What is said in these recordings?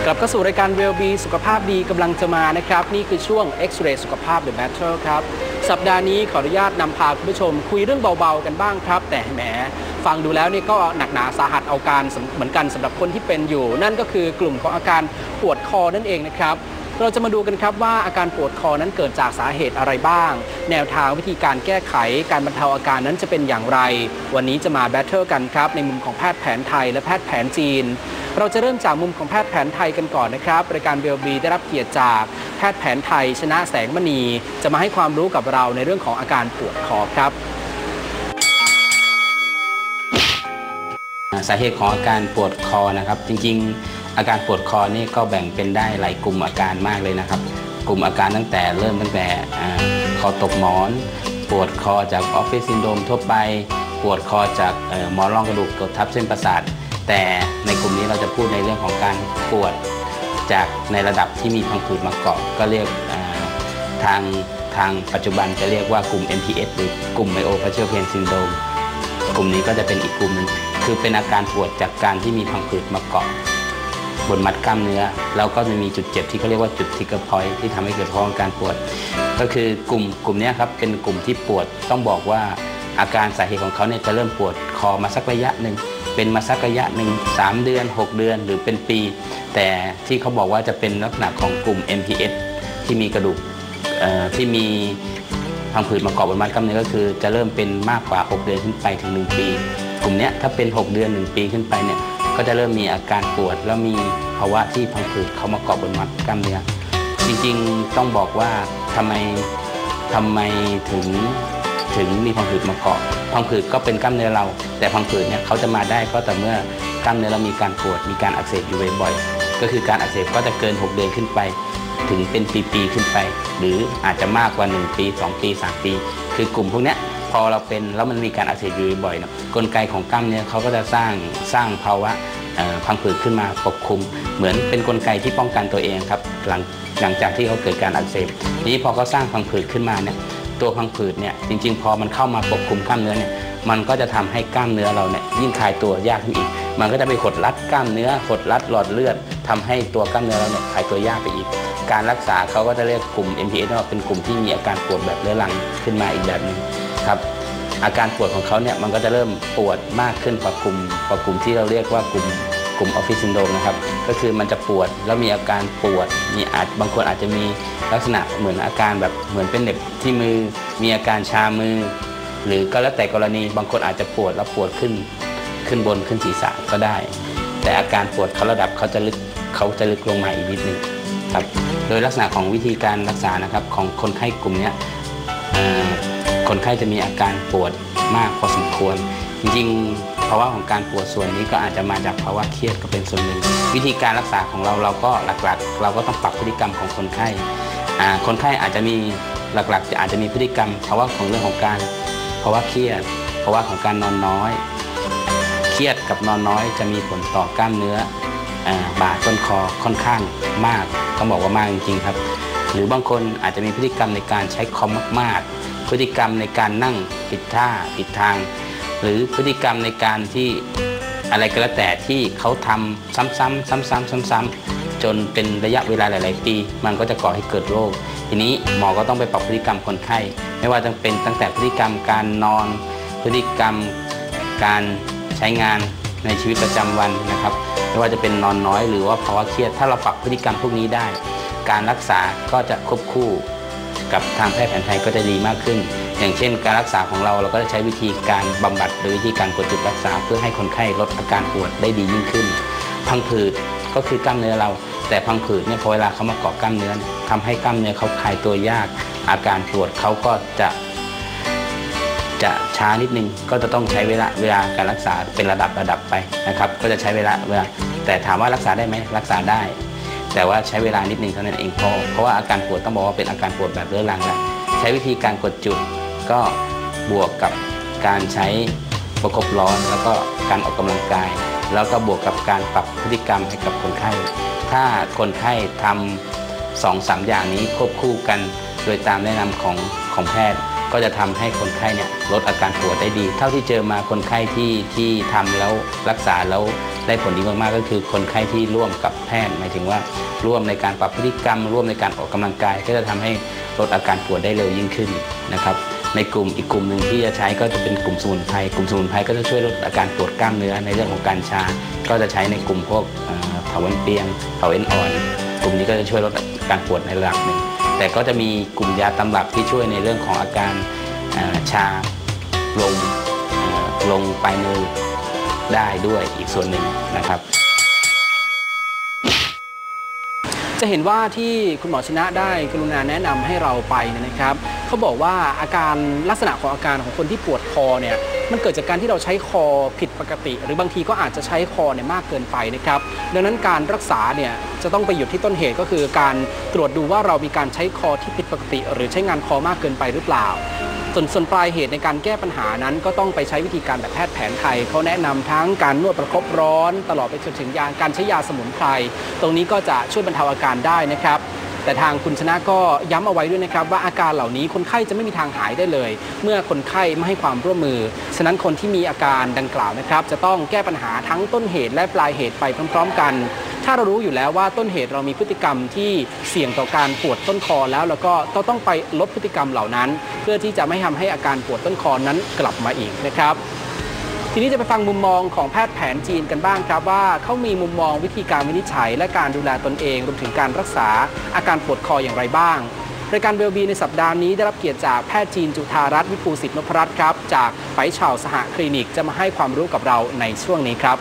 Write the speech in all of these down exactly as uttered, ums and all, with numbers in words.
กลับเข้าสู่รายการเวลบีสุขภาพดีกำลังจะมานะครับนี่คือช่วง X-ray สุขภาพ The Battle ครับสัปดาห์นี้ขออนุญาตนำพาคุณผู้ชมคุยเรื่องเบาๆกันบ้างครับแต่แหมฟังดูแล้วนี่ก็หนักหนาสาหัสเอาการเหมือนกันสำหรับคนที่เป็นอยู่นั่นก็คือกลุ่มของอาการปวดคอนั่นเองนะครับเราจะมาดูกันครับว่าอาการปวดคอนั้นเกิดจากสาเหตุอะไรบ้างแนวทางวิธีการแก้ไขการบรรเทาอาการนั้นจะเป็นอย่างไรวันนี้จะมาแบทเทิลกันครับในมุมของแพทย์แผนไทยและแพทย์แผนจีนเราจะเริ่มจากมุมของแพทย์แผนไทยกันก่อนนะครับรายการเวลบีได้รับเกียรติจากแพทย์แผนไทยชนะแสงมณีจะมาให้ความรู้กับเราในเรื่องของอาการปวดคอครับสาเหตุของอาการปวดคอนะครับจริงๆอาการปวดคอนี่ก็แบ่งเป็นได้หลายกลุ่มอาการมากเลยนะครับกลุ่มอาการตั้งแต่เริ่มตั้งแต่คอตกหมอนปวดคอจากออฟฟิศซินโดรมทั่วไปปวดคอจากหมอนรองกระดูกกดทับเส้นประสาทแต่ในกลุ่มนี้เราจะพูดในเรื่องของการปวดจากในระดับที่มีพังผืดมาเกาะก็เรียกทางทางปัจจุบันจะเรียกว่ากลุ่ม เอ็ม พี เอส หรือกลุ่ม Myofascial Pain Syndrome กลุ่มนี้ก็จะเป็นอีกกลุ่มนึงคือเป็นอาการปวดจากการที่มีพังผืดมาเกาะบนมัดกล้ามเนื้อแล้วก็จะมีจุดเจ็บที่เขาเรียกว่าจุดทิกเกอร์พอยท์ที่ทำให้เกิดภาวะการปวดก็คือกลุ่มกลุ่มนี้ครับเป็นกลุ่มที่ปวดต้องบอกว่าอาการสาเหตุของเขาเนี่ยจะเริ่มปวดคอมาสักระยะหนึ่งเป็นมาสักระยะหนึ่งสามเดือนหกเดือนหรือเป็นปีแต่ที่เขาบอกว่าจะเป็นลักษณะของกลุ่ม เอ็ม พี เอส ที่มีกระดูกที่มีพังผืดมาเกาะบนมัดกล้ามเนื้อก็คือจะเริ่มเป็นมากกว่าหกเดือนขึ้นไปถึงหนึ่งปีกลุ่มนี้ถ้าเป็นหกเดือนหนึ่งปีขึ้นไปเนี่ยก็จะเริ่มมีอาการปวดแล้วมีภาวะที่พังผืดเขามาเกาะบนมัดกล้ามเนื้อจริงๆต้องบอกว่าทำไมทำไมถึงถึงมีพังผืดมาเกาะพังผืดก็เป็นกล้ามเนื้อเราแต่พังผืดเนี่ยเขาจะมาได้ก็แต่เมื่อกล้ามเนื้อเรามีการปวดมีการอักเสบอยู่บ่อยๆก็คือการอักเสบก็จะเกินหกเดือนขึ้นไปถึงเป็นปีๆขึ้นไปหรืออาจจะมากกว่าหนึ่งปีสองปีสามปีคือกลุ่มพวกนี้พอเราเป็นแล้วมันมีการอักเสบอยู่บ่อยๆนะกลไกของกล้ามเนื้อเขาก็จะสร้างสร้างภาวะพังผืดขึ้นมาปกคลุมเหมือนเป็นกลไกที่ป้องกันตัวเองครับหลังหลังจากที่เขาเกิดการอักเสบนี้พอเขาสร้างพังผืดขึ้นมาเนี่ยตัวพังผืดเนี่ยจริงๆพอมันเข้ามาปกคลุมกล้ามเนื้อเนี่ยมันก็จะทำให้กล้ามเนื้อเราเนี่ยยิ่งคลายตัวยากขึ้นอีกมันก็จะไปหดรัดกล้ามเนื้อหดรัดหลอดเลือดทำให้ตัวกล้ามเนื้อเราเนี่ยคลายตัวยากไปอีกการรักษาเขาก็จะเรียกกลุ่ม เอ็ม พี เอส ว่าเป็นกลุ่มที่มีอาการปวดแบบเรื้อรังขึ้นมาอีกแบบนึงครับอาการปวดของเขาเนี่ยมันก็จะเริ่มปวดมากขึ้นกว่ากลุ่มกว่ากลุ่มที่เราเรียกว่ากลุ่มกลุ่มออฟฟิศซินโดรมนะครับก็คือมันจะปวดแล้วมีอาการปวดมีอาจบางคนอาจจะมีลักษณะเหมือนอาการแบบเหมือนเป็นเหน็บที่มือมีอาการชามือหรือก็แล้วแต่กรณีบางคนอาจจะปวดแล้วปวดขึ้นขึ้นบนขึ้นศีรษะก็ได้แต่อาการปวดเขาระดับเขาจะลึกเขาจะลึกลงมาอีกนิดนึงครับโดยลักษณะของวิธีการรักษานะครับของคนไข้กลุ่มนี้คนไข้จะมีอาการปวดมากพอสมควรจริงๆภาวะของการปวดส่วนนี้ก็อาจจะมาจากภาวะเครียดก็เป็นส่วนหนึ่งวิธีการรักษาของเราเราก็หลักๆเราก็ต้องปรับพฤติกรรมของคนไข้คนไข้อาจจะมีหลักๆจะอาจจะมีพฤติกรรมภาวะของเรื่องของการภาวะเครียดภาวะของการนอนน้อยเครียดกับนอนน้อยจะมีผลต่อกล้ามเนื้อบ่าต้นคอค่อนข้างมากต้องบอกว่ามากจริงๆครับหรือบางคนอาจจะมีพฤติกรรมในการใช้คอมมากๆพฤติกรรมในการนั่งผิดท่าผิดทางหรือพฤติกรรมในการที่อะไรก็แล้วแต่ที่เขาทำซ้ำๆซ้ำๆซ้ำๆจนเป็นระยะเวลาหลายๆปีมันก็จะก่อให้เกิดโรคทีนี้หมอก็ต้องไปปรับพฤติกรรมคนไข้ไม่ว่าจะเป็นตั้งแต่พฤติกรรมการนอนพฤติกรรมการใช้งานในชีวิตประจำวันนะครับไม่ว่าจะเป็นนอนน้อยหรือว่าภาวะเครียดถ้าเราปรับพฤติกรรมพวกนี้ได้การรักษาก็จะควบคู่กับทางแพทย์แผนไทยก็จะดีมากขึ้นอย่างเช่นการรักษาของเราเราก็จะใช้วิธีการบำบัดหรือวิธีการกดจุดรักษาเพื่อให้คนไข้ลดอาการปวดได้ดียิ่งขึ้นพังผืดก็คือกล้ามเนื้อเราแต่พังผืดเนี่ยพอเวลาเขามาเกาะกล้ามเนื้อทำให้กล้ามเนื้อเขาคลายตัวยากอาการปวดเขาก็จะจะช้านิดนึงก็จะต้องใช้เวลาเวลาการรักษาเป็นระดับระดับไปนะครับก็จะใช้เวลาเวลาแต่ถามว่ารักษาได้ไหมรักษาได้แต่ว่าใช้เวลานิดนึงเท่านั้นเองพอเพราะว่าอาการปวดต้องบอกว่าเป็นอาการปวดแบบเรื้อรังแล้วใช้วิธีการกดจุดก็บวกกับการใช้ประคบร้อนแล้วก็การออกกำลังกายแล้วก็บวกกับการปรับพฤติกรรมให้กับคนไข้ถ้าคนไข้ทำสองสามอย่างนี้ควบคู่กันโดยตามแนะนำของของแพทย์ก็จะทำให้คนไข้เนี่ยลดอาการปวดได้ดีเท่าที่เจอมาคนไข้ที่ที่ทำแล้วรักษาแล้วได้ผลดีมากๆก็คือคนไข้ที่ร่วมกับแพทย์หมายถึงว่าร่วมในการปรับพฤติกรรมร่วมในการออกกำลังกายก็จะทำให้ลดอาการปวดได้เร็วยิ่งขึ้นนะครับในกลุ่มอีกกลุ่มหนึ่งที่จะใช้ก็จะเป็นกลุ่มสมุนไพรกลุ่มสมุนไพรก็จะช่วยลดอาการปวดกล้ามเนื้อในเรื่องของการชาก็จะใช้ในกลุ่มพวกเถาวัลย์เปียงเถาเอ็นอ่อนกลุ่มนี้ก็จะช่วยลดอาการปวดในระดับหนึ่งแต่ก็จะมีกลุ่มยาตำรับที่ช่วยในเรื่องของอาการชาลงลงปลายมือได้ด้วยอีกส่วนหนึ่งนะครับจะเห็นว่าที่คุณหมอชนะได้กรุณาแนะนำให้เราไปเนี่ยนะครับเขาบอกว่าอาการลักษณะของอาการของคนที่ปวดคอเนี่ยมันเกิดจากการที่เราใช้คอผิดปกติหรือบางทีก็อาจจะใช้คอเนี่ยมากเกินไปนะครับดังนั้นการรักษาเนี่ยจะต้องไปหยุดที่ต้นเหตุก็คือการตรวจดูว่าเรามีการใช้คอที่ผิดปกติหรือใช้งานคอมากเกินไปหรือเปล่าส่วนส่วนปลายเหตุในการแก้ปัญหานั้นก็ต้องไปใช้วิธีการแบบแพทย์แผนไทยเขาแนะนำทั้งการนวดประคบร้อนตลอดไปจนถึงยาการใช้ยาสมุนไพรตรงนี้ก็จะช่วยบรรเทาอาการได้นะครับแต่ทางคุณชนะก็ย้ำเอาไว้ด้วยนะครับว่าอาการเหล่านี้คนไข้จะไม่มีทางหายได้เลยเมื่อคนไข้ไม่ให้ความร่วมมือฉะนั้นคนที่มีอาการดังกล่าวนะครับจะต้องแก้ปัญหาทั้งต้นเหตุและปลายเหตุไปพร้อมๆกันถ้าเรารู้อยู่แล้วว่าต้นเหตุเรามีพฤติกรรมที่เสี่ยงต่อการปวดต้นคอแล้วแล้วก็ต้องไปลดพฤติกรรมเหล่านั้นเพื่อที่จะไม่ทำให้อาการปวดต้นคอนั้นกลับมาอีกนะครับทีนี้จะไปฟังมุมมองของแพทย์แผนจีนกันบ้างครับว่าเขามีมุมมองวิธีการวินิจฉัยและการดูแลตนเองรวมถึงการรักษาอาการปวดคออย่างไรบ้างรายการเวลบีในสัปดาห์นี้ได้รับเกียรติจากแพทย์จีนจุฑารัตน์วิภูสิทธิ์นพรัตน์ครับจากไปเฉาสหคลินิกจะมาให้ความรู้กับเราในช่วงนี้ครับ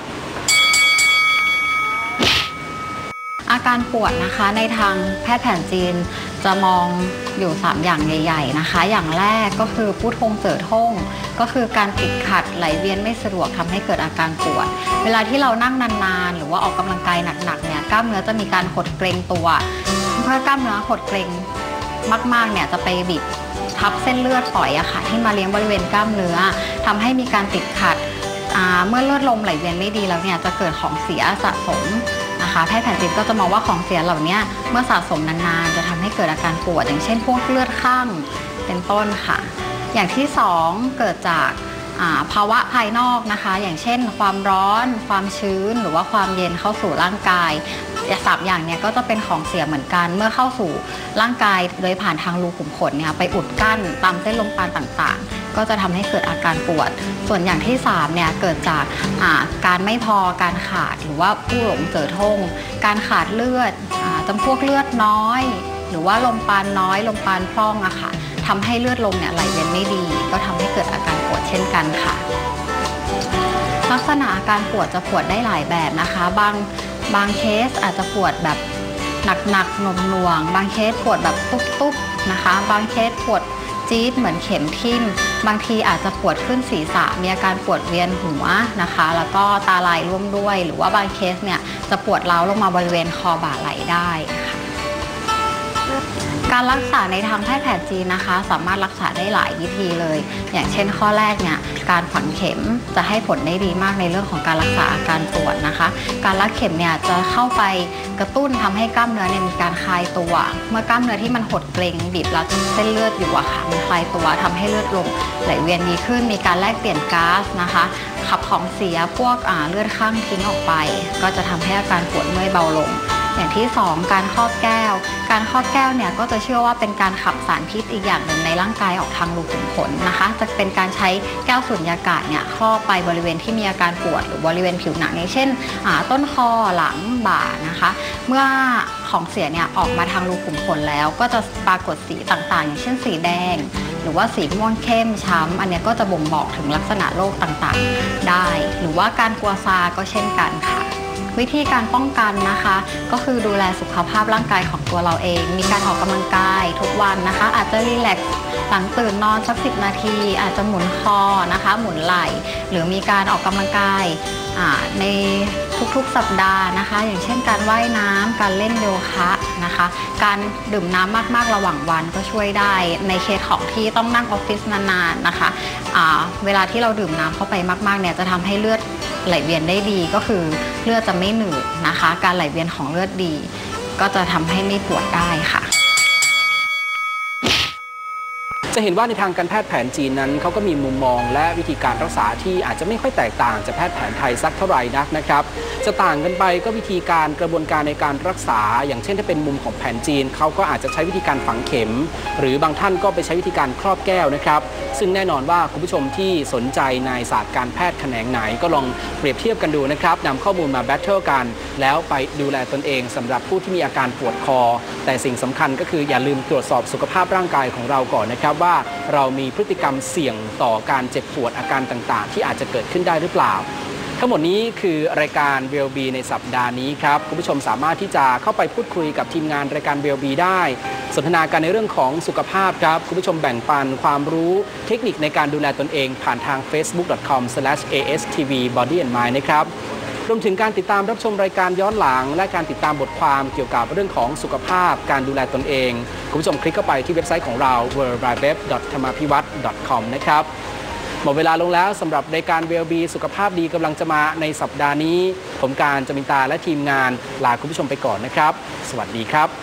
อาการปวดนะคะในทางแพทย์แผนจีนจะมองอยู่สามอย่างใหญ่ๆนะคะอย่างแรกก็คือผู้ทงเจ๋อท่งก็คือการติดขัดไหลเวียนไม่สะดวกทำให้เกิดอาการปวดเวลาที่เรานั่งนานๆหรือว่าออกกำลังกายหนักๆเนี่ยกล้ามเนื้อจะมีการหดเกร็งตัวเมื่อกล้ามเนื้อหดเกร็งมากๆเนี่ยจะไปบีบทับเส้นเลือดฝอยอะค่ะที่มาเลี้ยงบริเวณกล้ามเนื้อทำให้มีการติดขัดเมื่อเลือดลมไหลเวียนไม่ดีแล้วเนี่ยจะเกิดของเสียสะสมนะคะแพทย์แผนจีนก็จะมองว่าของเสียเหล่านี้เมื่อสะสมนานๆจะทำให้เกิดอาการปวดอย่างเช่นพวกเลือดข้างเป็นต้นค่ะอย่างที่สองเกิดจากภาวะภายนอกนะคะอย่างเช่นความร้อนความชื้นหรือว่าความเย็นเข้าสู่ร่างกายสามอย่างเนี่ยก็จะเป็นของเสียเหมือนกันเมื่อเข้าสู่ร่างกายโดยผ่านทางรูขุมขนเนี่ยไปอุดกั้นตามเส้นลมปราณต่างๆก็จะทำให้เกิดอาการปวดส่วนอย่างที่สามเนี่ยเกิดจากการไม่พอการขาดหรือว่าผู้หลงเจ๋อท่งการขาดเลือดจำพวกเลือดน้อยหรือว่าลมปราณน้อยลมปราณพร่องอะค่ะทำให้เลือดลมเนี่ยไหลเวียนไม่ดีก็ทำให้เกิดอาการปวดเช่นกันค่ะลักษณะอาการปวดจะปวดได้หลายแบบนะคะบางบางเคสอาจจะปวดแบบหนักๆหน่วงๆบางเคสปวดแบบตุ๊บๆนะคะบางเคสปวดจี๊ดเหมือนเข็มทิ่มบางทีอาจจะปวดขึ้นศีรษะมีอาการปวดเวียนหัวนะคะแล้วก็ตาลายร่วมด้วยหรือว่าบางเคสเนี่ยจะปวดร้าวลงมาบริเวณคอบ่าไหล่ได้ค่ะการรักษาในทางแพทย์แผนจีนนะคะสามารถรักษาได้หลายวิธีเลยอย่างเช่นข้อแรกเนี่ยการฝังเข็มจะให้ผลได้ดีมากในเรื่องของการรักษาอาการปวดนะคะการรัดเข็มเนี่ยจะเข้าไปกระตุ้นทำให้กล้ามเนื้อเนี่ยมีการคลายตัวเมื่อกล้ามเนื้อที่มันหดเกร็งบีบรัดเส้นเลือดอยู่อะค่ะมันคลายตัวทำให้เลือดลมไหลเวียนดีขึ้นมีการแลกเปลี่ยนก๊าซนะคะขับของเสียพวกเลือดข้างทิ้งออกไปก็จะทำให้อาการปวดเมื่อยเบาลงอย่างที่สองการครอบแก้วการครอบแก้วเนี่ยก็จะเชื่อว่าเป็นการขับสารพิษอีกอย่างหนึ่งในร่างกายออกทางรูขุมขนนะคะจะเป็นการใช้แก้วสูญญากาศเนี่ยครอบไปบริเวณที่มีอาการปวดหรือบริเวณผิวหนังอย่างเช่นต้นคอหลังบ่านะคะเมื่อของเสียเนี่ยออกมาทางรูขุมขนแล้วก็จะปรากฏสีต่างๆอย่างเช่นสีแดงหรือว่าสีม่วงเข้มช้ำอันนี้ก็จะบ่งบอกถึงลักษณะโรคต่างๆได้หรือว่าการกลัวซาก็เช่นกันค่ะวิธีการป้องกันนะคะก็คือดูแลสุขภาพร่างกายของตัวเราเองมีการออกกำลังกายทุกวันนะคะอาจจะรีแลกซ์หลังตื่นนอนสักสิบนาทีอาจจะหมุนคอนะคะหมุนไหล่หรือมีการออกกำลังกายในทุกๆสัปดาห์นะคะอย่างเช่นการว่ายน้ำการเล่นโยคะนะคะการดื่มน้ำมากๆระหว่างวันก็ช่วยได้ในเคสของที่ต้องนั่งออฟฟิศนานๆนะคะเวลาที่เราดื่มน้ำเข้าไปมากๆเนี่ยจะทำให้เลือดไหลเวียนได้ดีก็คือเลือดจะไม่หนืดนะคะการไหลเวียนของเลือดดีก็จะทำให้ไม่ปวดได้ค่ะจะเห็นว่าในทางการแพทย์แผนจีนนั้นเขาก็มีมุมมองและวิธีการรักษาที่อาจจะไม่ค่อยแตกต่างจากแพทย์แผนไทยสักเท่าไหร่นักนะครับจะต่างกันไปก็วิธีการกระบวนการในการรักษาอย่างเช่นถ้าเป็นมุมของแผนจีนเขาก็อาจจะใช้วิธีการฝังเข็มหรือบางท่านก็ไปใช้วิธีการครอบแก้วนะครับซึ่งแน่นอนว่าคุณผู้ชมที่สนใจในศาสตร์การแพทย์แขนงไหนก็ลองเปรียบเทียบกันดูนะครับนำข้อมูลมาแบทเทิลกันแล้วไปดูแลตนเองสำหรับผู้ที่มีอาการปวดคอแต่สิ่งสำคัญก็คืออย่าลืมตรวจสอบสุขภาพร่างกายของเราก่อนนะครับว่าเรามีพฤติกรรมเสี่ยงต่อการเจ็บปวดอาการต่างๆที่อาจจะเกิดขึ้นได้หรือเปล่าทั้งหมดนี้คือรายการ วี แอล บี ในสัปดาห์นี้ครับคุณผู้ชมสามารถที่จะเข้าไปพูดคุยกับทีมงานรายการ วี แอล บี ได้สนทนากันในเรื่องของสุขภาพครับคุณผู้ชมแบ่งปันความรู้เทคนิคในการดูแลตนเองผ่านทาง เฟซบุ๊ก ดอท คอม สแลช เอ เอส ที วี บอดี้ แอนด์ มายด์ นะครับรวมถึงการติดตามรับชมรายการย้อนหลังและการติดตามบทความเกี่ยวกับเรื่องของสุขภาพการดูแลตนเองคุณผู้ชมคลิกเข้าไปที่เว็บไซต์ของเรา ดับเบิลยู ดับเบิลยู ดับเบิลยู ดอท ธรรมาภิวัตน์ ดอท คอม นะครับหมดเวลาลงแล้วสำหรับรายการ วี แอล บี สุขภาพดีกำลังจะมาในสัปดาห์นี้ผมการจมินตาและทีมงานลาคุณผู้ชมไปก่อนนะครับสวัสดีครับ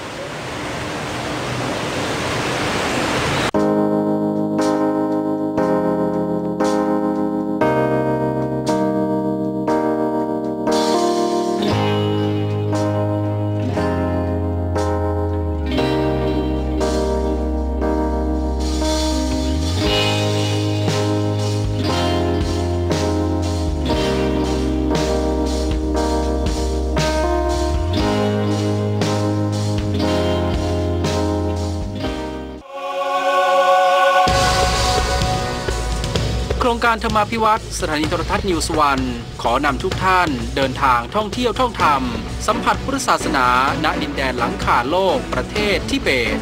โครงการธรรมาภิวัตน์สถานีโทรทัศน์นิวส์วันขอนำทุกท่านเดินทางท่องเที่ยวท่องธรรมสัมผัสพุทธศาสนาณดินแดนหลังคาโลกประเทศทิเบต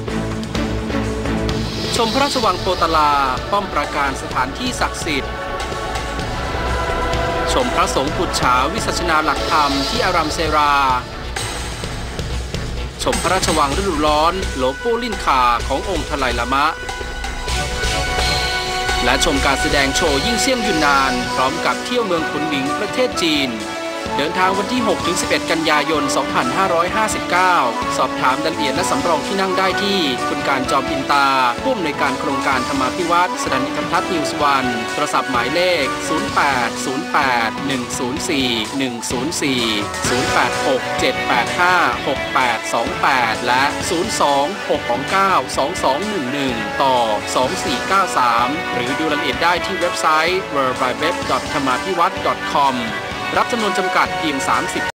ชมพระราชวังโปตลาป้อมปราการสถานที่ศักดิ์สิทธิ์ชมพระสงฆ์ปุจฉาวิสัชนาหลักธรรมที่อารามเซราชมพระราชวังฤดูร้อนโหลปูลินคาขององค์ทไลลามะและชมการแสดงโชว์ยิ่งเซี่ยงยุนนานพร้อมกับเที่ยวเมืองขุนหมิงประเทศจีนเดินทางวันที่ หกถึงสิบเอ็ด กันยายน สองพันห้าร้อยห้าสิบเก้า สอบถามรายละเอียดและสำรองที่นั่งได้ที่คุณการจอมอินตาผู้อำนวยการโครงการธรรมาภิวัตน์สถานีโทรทัศน์นิวส์วันโทรศัพท์หมายเลข ศูนย์ แปด ศูนย์ แปด หนึ่ง ศูนย์ สี่ หนึ่ง ศูนย์ สี่ ศูนย์ แปด หก เจ็ด แปด ห้า หก แปด สอง แปด และ ศูนย์ สอง หก เก้า สอง สอง หนึ่ง หนึ่ง ต่อ สอง สี่ เก้า สาม หรือดูรายละเอียดได้ที่เว็บไซต์ ดับเบิลยู ดับเบิลยู ดับเบิลยู ดอท ธรรมาภิวัตน์ ดอท คอม รับจำนวนจำกัดเพียงสามสิบ